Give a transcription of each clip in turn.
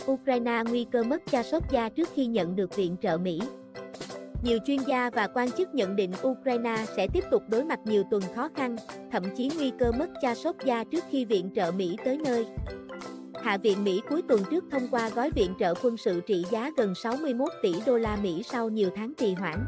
Ukraine nguy cơ mất Chasiovia trước khi nhận được viện trợ Mỹ. Nhiều chuyên gia và quan chức nhận định Ukraine sẽ tiếp tục đối mặt nhiều tuần khó khăn, thậm chí nguy cơ mất Chasiovia trước khi viện trợ Mỹ tới nơi. Hạ viện Mỹ cuối tuần trước thông qua gói viện trợ quân sự trị giá gần 61 tỷ đô la Mỹ sau nhiều tháng trì hoãn.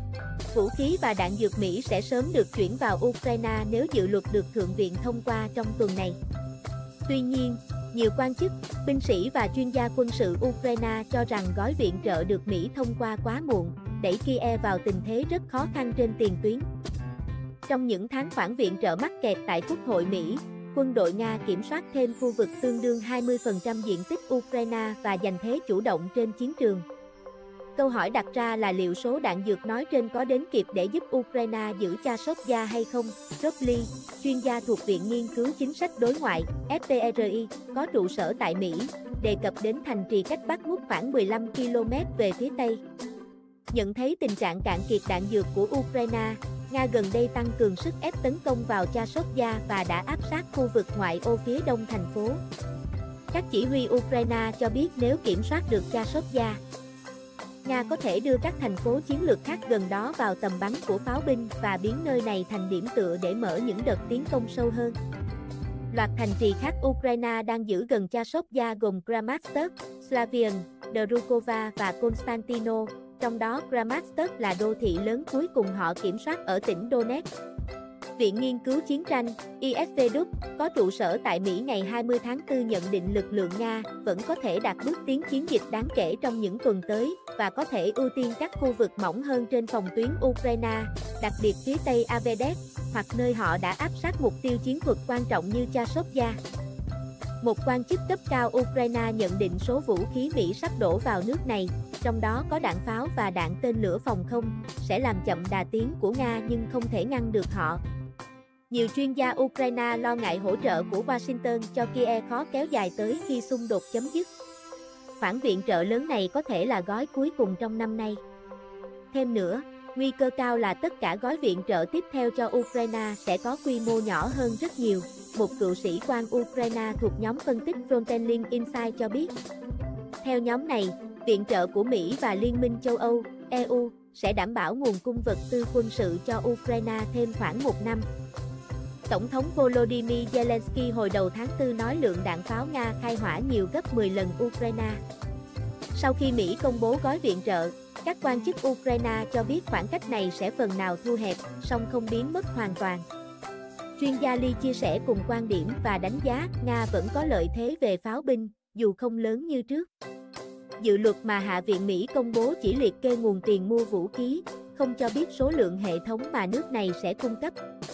Vũ khí và đạn dược Mỹ sẽ sớm được chuyển vào Ukraine nếu dự luật được Thượng viện thông qua trong tuần này. Tuy nhiên, nhiều quan chức, binh sĩ và chuyên gia quân sự Ukraine cho rằng gói viện trợ được Mỹ thông qua quá muộn, đẩy Kiev vào tình thế rất khó khăn trên tiền tuyến. Trong những tháng khoản viện trợ mắc kẹt tại Quốc hội Mỹ, quân đội Nga kiểm soát thêm khu vực tương đương 20% diện tích Ukraine và giành thế chủ động trên chiến trường. Câu hỏi đặt ra là liệu số đạn dược nói trên có đến kịp để giúp Ukraine giữ Chasiovia hay không? Rob Lee, chuyên gia thuộc Viện Nghiên cứu Chính sách Đối ngoại, FPRI, có trụ sở tại Mỹ, đề cập đến thành trì cách Bakhmut khoảng 15 km về phía Tây. Nhận thấy tình trạng cạn kiệt đạn dược của Ukraine, Nga gần đây tăng cường sức ép tấn công vào Chasiovia và đã áp sát khu vực ngoại ô phía đông thành phố. Các chỉ huy Ukraine cho biết nếu kiểm soát được Chasiovia, Nga có thể đưa các thành phố chiến lược khác gần đó vào tầm bắn của pháo binh và biến nơi này thành điểm tựa để mở những đợt tiến công sâu hơn. Loạt thành trì khác Ukraine đang giữ gần Chasiovia gồm Kramatorsk, Slaviansk, Drukova và Konstantino, trong đó Kramatorsk là đô thị lớn cuối cùng họ kiểm soát ở tỉnh Donetsk. Viện Nghiên cứu Chiến tranh, ISVDUK, có trụ sở tại Mỹ ngày 20 tháng 4 nhận định lực lượng Nga vẫn có thể đạt bước tiến chiến dịch đáng kể trong những tuần tới và có thể ưu tiên các khu vực mỏng hơn trên phòng tuyến Ukraine, đặc biệt phía tây Avdiivka, hoặc nơi họ đã áp sát mục tiêu chiến thuật quan trọng như Chasiovia. Một quan chức cấp cao Ukraine nhận định số vũ khí Mỹ sắp đổ vào nước này, trong đó có đạn pháo và đạn tên lửa phòng không, sẽ làm chậm đà tiến của Nga nhưng không thể ngăn được họ. Nhiều chuyên gia Ukraine lo ngại hỗ trợ của Washington cho Kiev khó kéo dài tới khi xung đột chấm dứt. Khoản viện trợ lớn này có thể là gói cuối cùng trong năm nay. Thêm nữa, nguy cơ cao là tất cả gói viện trợ tiếp theo cho Ukraine sẽ có quy mô nhỏ hơn rất nhiều, một cựu sĩ quan Ukraine thuộc nhóm phân tích Frontline Insight cho biết. Theo nhóm này, viện trợ của Mỹ và Liên minh châu Âu, EU, sẽ đảm bảo nguồn cung vật tư quân sự cho Ukraine thêm khoảng 1 năm. Tổng thống Volodymyr Zelensky hồi đầu tháng 4 nói lượng đạn pháo Nga khai hỏa nhiều gấp 10 lần Ukraine. Sau khi Mỹ công bố gói viện trợ, các quan chức Ukraine cho biết khoảng cách này sẽ phần nào thu hẹp, song không biến mất hoàn toàn. Chuyên gia Lee chia sẻ cùng quan điểm và đánh giá Nga vẫn có lợi thế về pháo binh, dù không lớn như trước. Dự luật mà Hạ viện Mỹ công bố chỉ liệt kê nguồn tiền mua vũ khí, không cho biết số lượng hệ thống mà nước này sẽ cung cấp.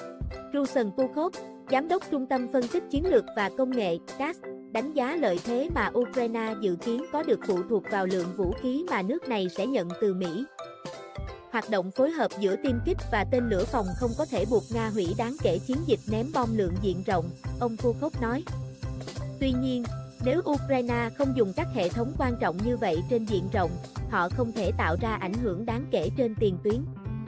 Ruslan Pukhov, Giám đốc Trung tâm Phân tích Chiến lược và Công nghệ, CAS, đánh giá lợi thế mà Ukraine dự kiến có được phụ thuộc vào lượng vũ khí mà nước này sẽ nhận từ Mỹ. Hoạt động phối hợp giữa tiêm kích và tên lửa phòng không có thể buộc Nga hủy đáng kể chiến dịch ném bom lượng diện rộng, ông Pukhov nói. Tuy nhiên, nếu Ukraine không dùng các hệ thống quan trọng như vậy trên diện rộng, họ không thể tạo ra ảnh hưởng đáng kể trên tiền tuyến.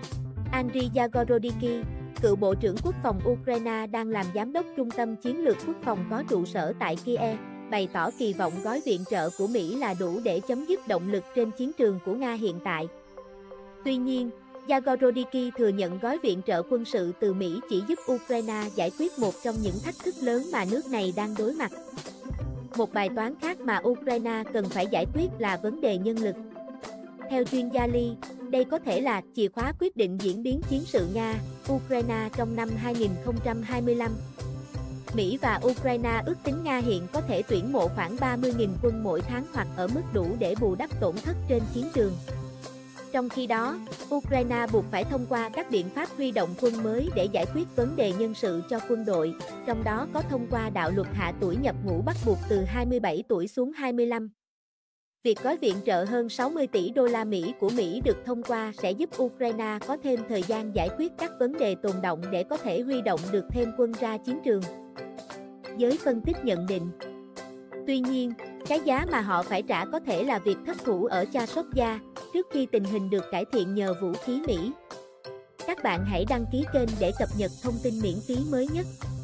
Andriy Yagorodky, cựu Bộ trưởng Quốc phòng Ukraine đang làm Giám đốc Trung tâm Chiến lược Quốc phòng có trụ sở tại Kiev, bày tỏ kỳ vọng gói viện trợ của Mỹ là đủ để chấm dứt động lực trên chiến trường của Nga hiện tại. Tuy nhiên, Yagorodky thừa nhận gói viện trợ quân sự từ Mỹ chỉ giúp Ukraine giải quyết một trong những thách thức lớn mà nước này đang đối mặt. Một bài toán khác mà Ukraine cần phải giải quyết là vấn đề nhân lực. Theo chuyên gia Lee, đây có thể là chìa khóa quyết định diễn biến chiến sự Nga-Ukraine trong năm 2025. Mỹ và Ukraine ước tính Nga hiện có thể tuyển mộ khoảng 30.000 quân mỗi tháng hoặc ở mức đủ để bù đắp tổn thất trên chiến trường. Trong khi đó, Ukraine buộc phải thông qua các biện pháp huy động quân mới để giải quyết vấn đề nhân sự cho quân đội, trong đó có thông qua đạo luật hạ tuổi nhập ngũ bắt buộc từ 27 tuổi xuống 25. Việc gói viện trợ hơn 60 tỷ đô la Mỹ của Mỹ được thông qua sẽ giúp Ukraine có thêm thời gian giải quyết các vấn đề tồn đọng để có thể huy động được thêm quân ra chiến trường. Giới phân tích nhận định. Tuy nhiên, cái giá mà họ phải trả có thể là việc thất thủ ở Chasiovia, trước khi tình hình được cải thiện nhờ vũ khí Mỹ. Các bạn hãy đăng ký kênh để cập nhật thông tin miễn phí mới nhất.